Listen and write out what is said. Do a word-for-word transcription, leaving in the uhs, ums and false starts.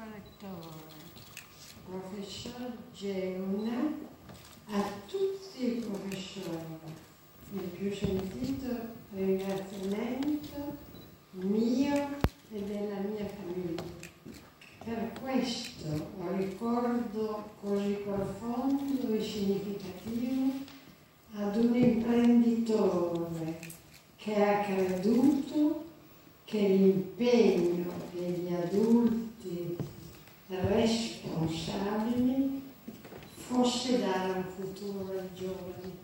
rettore, professor Geuna, a tutti i professori, il più sentito ringraziamento mio e della mia famiglia. Per questo ricordo così profondo e significativo ad un imprenditore che ha creduto che l'impegno degli adulti responsabili fosse dare un futuro ai giovani.